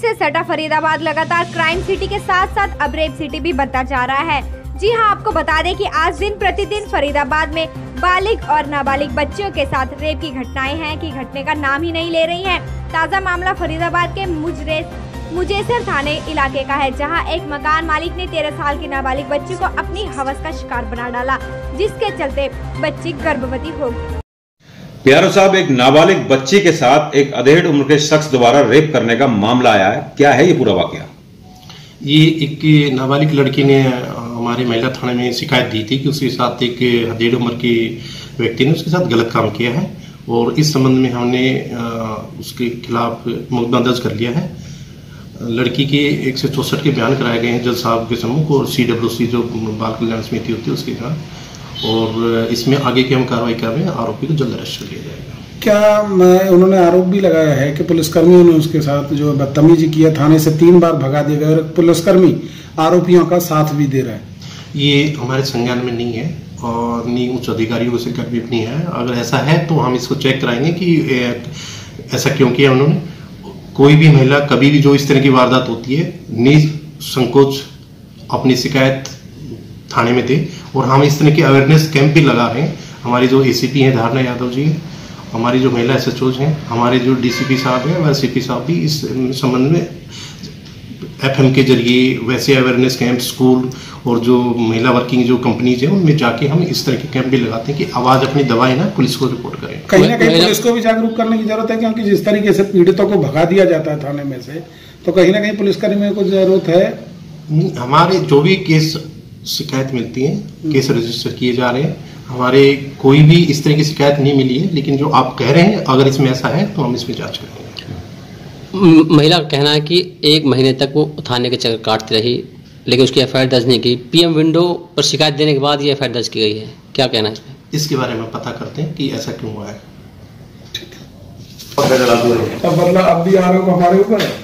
से सटा फरीदाबाद लगातार क्राइम सिटी के साथ साथ अब रेप सिटी भी बनता जा रहा है। जी हां, आपको बता दें कि आज दिन प्रतिदिन फरीदाबाद में बालिग और नाबालिग बच्चियों के साथ रेप की घटनाएं हैं कि घटने का नाम ही नहीं ले रही हैं। ताज़ा मामला फरीदाबाद के मुजेसर थाने इलाके का है, जहां एक मकान मालिक ने 13 साल की नाबालिग बच्ची को अपनी हवस का शिकार बना डाला, जिसके चलते बच्ची गर्भवती हो गई। प्यारो साहब, एक नाबालिग बच्ची के साथ एक अधेड़ उम्र के शख्स द्वारा रेप करने का मामला आया है, क्या है ये पूरा वाकया? ये एक नाबालिग लड़की ने हमारे महिला थाने में शिकायत दी थी कि उसके साथ एक अधेड़ उम्र के व्यक्ति ने उसके साथ गलत काम किया है और इस संबंध में हमने उसके खिलाफ मुकदमा दर्ज कर लिया है। लड़की के 164 के बयान कराए गए हैं जज साहब के सम्मुख और CWC जो बाल कल्याण समिति होती है उसके खिलाफ, और इसमें आगे की हम कार्रवाई कर रहे हैं। आरोपी को जल्द अरेस्ट कर लिया जाएगा। क्या उन्होंने आरोप भी लगाया है कि पुलिसकर्मियों ने उसके साथ जो बदतमीजी किया, थाने से 3 बार भगा दिया गया और पुलिसकर्मी आरोपियों का साथ भी दे रहा है? ये हमारे संज्ञान में नहीं है और नहीं उच्च अधिकारियों को शिकायत भी नहीं है। अगर ऐसा है तो हम इसको चेक कराएंगे कि ऐसा क्यों किया उन्होंने। कोई भी महिला कभी भी जो इस तरह की वारदात होती है निसंकोच अपनी शिकायत थाने में दे, और हम इस तरह के अवेयरनेस कैंप भी लगा रहे हैं। हमारी जो ACP हैं धारणा यादव जी, हमारी जो महिला SHOs हैं, हमारे जो DCP साहब हैं व CP साहब भी इस संबंध में FM के जरिए वैसे अवेयरनेस कैंप स्कूल और जो महिला वर्किंग जो कंपनीज हैं उनमें जाके हम इस तरह के कैंप भी लगाते हैं कि आवाज अपनी दबाएं ना, पुलिस को रिपोर्ट करें। कहीं ना कहीं पुलिस को भी जागरूक करने की जरूरत है, क्योंकि जिस तरीके से पीड़ितों को भगा दिया जाता है थाने में से, तो कहीं ना कहीं पुलिसकर्मियों को जरूरत है। हमारे जो भी केस शिकायत मिलती है, केस रजिस्टर किए जा रहे हैं। हमारे कोई भी इस तरह की शिकायत नहीं मिली है, लेकिन जो आप कह रहे हैं अगर इसमें ऐसा है तो हम इसमें जांच करेंगे। महिला का कहना है कि 1 महीने तक वो थाने के चक्कर काटती रही, लेकिन उसकी FIR दर्ज नहीं की। PM विंडो पर शिकायत देने के बाद ये FIR दर्ज की गई है, क्या कहना है इसमें? इसके बारे में पता करते हैं कि ऐसा क्यों हुआ है। अब भी आरोप हमारे ऊपर है।